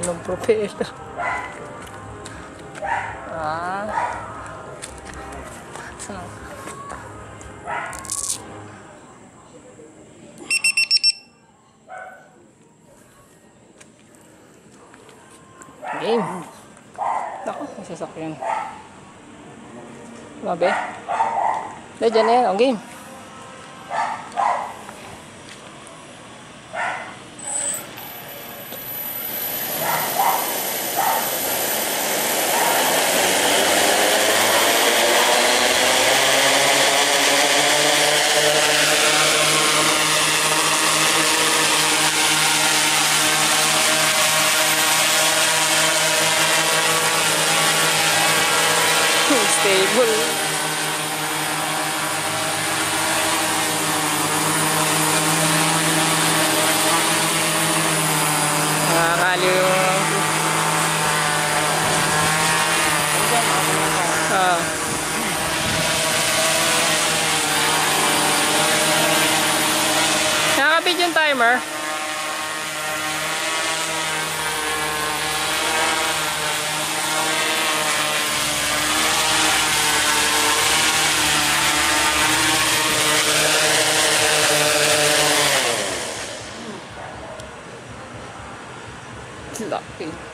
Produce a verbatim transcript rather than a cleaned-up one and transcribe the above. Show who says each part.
Speaker 1: ng propeller. Ah. Saan? Game. Ako, may sasakyan. Labi. Dahil dyan na yan, ang game. Stable. Nakakaliw yung ah. Nakakapit yung timer. Laki.